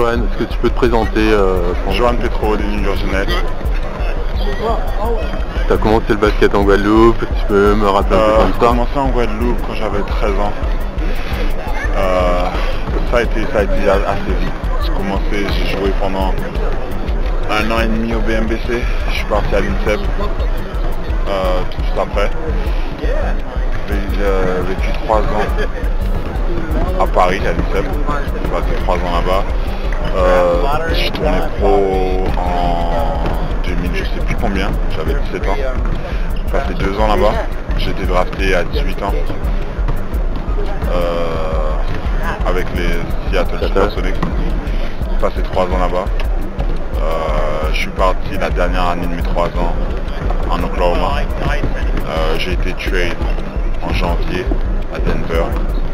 Johan, est-ce que tu peux te présenter Johan Petro des New Jersey Nets. Tu as commencé le basket en Guadeloupe, tu peux me rappeler un peu ton J'ai histoire? commencé en Guadeloupe quand j'avais 13 ans. Ça a été assez vite. J'ai joué pendant 1 an et demi au BMBC. Je suis parti à l'INSEP tout de suite après. J'ai vécu 3 ans à Paris, à l'INSEP. J'ai passé 3 ans là-bas. Je suis tourné pro en 2000, je sais plus combien, j'avais 17 ans. J'ai passé 2 ans là-bas. J'ai été drafté à 18 ans avec les Seattle Supersonics. J'ai passé 3 ans là-bas. Je suis parti la dernière année de mes 3 ans en Oklahoma. J'ai été trade en janvier à Denver.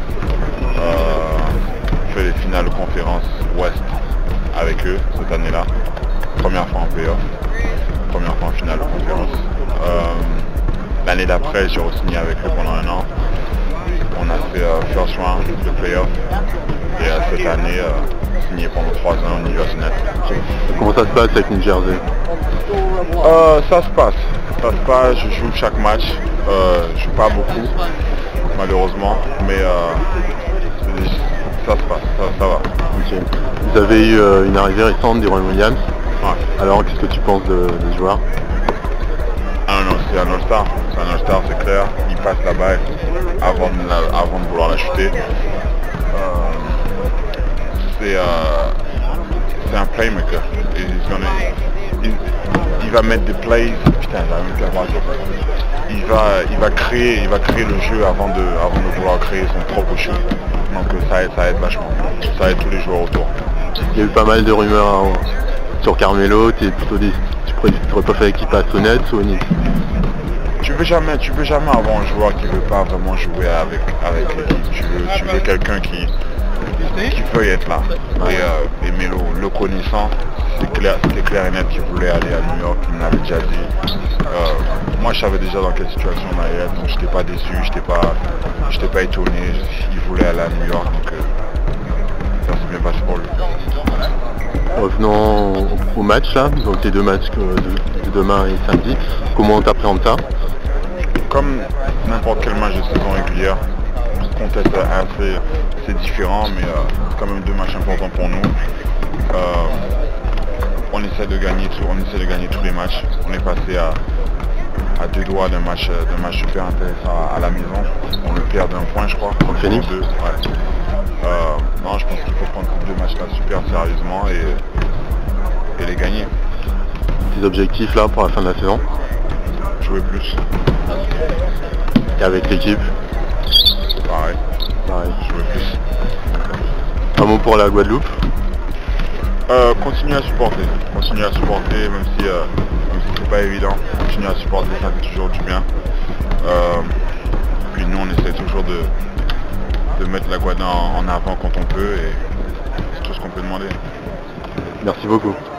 Fait les finales de conférence Ouest avec eux cette année-là. Première fois en playoff, première fois en finale de conférence. L'année d'après, j'ai re-signé avec eux pendant 1 an. On a fait first round de playoff. Et cette année, signé pendant 3 ans au New Jersey Nets. Comment ça se passe avec New Jersey? Ça se passe, je joue chaque match. Je joue pas beaucoup, malheureusement, mais ça se passe, ça va. Okay. Vous avez eu une arrivée récente d'Iron Williams. Ouais. Alors qu'est-ce que tu penses des joueurs? Ah non, c'est un All-Star, c'est clair. Il passe la balle avant de vouloir la shooter. C'est un playmaker. Il va mettre des plays. Putain, il va créer le jeu avant de vouloir créer son propre shoot. Donc ça aide vachement. Ça aide tous les joueurs autour. Il y a eu pas mal de rumeurs sur Carmelo. Tu pourrais pas faire équipe à Sonnette ou au Knicks? Tu veux jamais avoir un joueur qui veut pas vraiment jouer avec l'équipe. Tu veux quelqu'un qui veut être là. Et Melo, le connaissant, c'était clair et net qu'il voulait aller à New York, il me l'avait déjà dit. Moi je savais déjà dans quelle situation on allait être, donc j'étais pas déçu, j'étais pas étonné, il voulait aller à New York, donc ça s'est bien passé pour lui. Revenons au match là, donc les 2 matchs de demain et samedi, comment tu appréhendes ça? Comme n'importe quel match de saison régulière, le contexte c'est différent, mais c'est quand même 2 matchs importants pour nous. On essaie de gagner tous les matchs. On est passé à 2 doigts d'un match super intéressant à la maison. On le perd d'1 point, je crois. Contre Phoenix. Ouais. Non, je pense qu'il faut prendre ces 2 matchs-là super sérieusement et les gagner. Tes objectifs là pour la fin de la saison? Jouer plus. Et avec l'équipe? Pareil. Jouer plus. Un mot pour la Guadeloupe? Continuer à supporter, même si c'est pas évident. Continuer à supporter, ça fait toujours du bien. Puis nous on essaie toujours de mettre la Guadeloupe en avant quand on peut, et c'est tout ce qu'on peut demander. Merci beaucoup.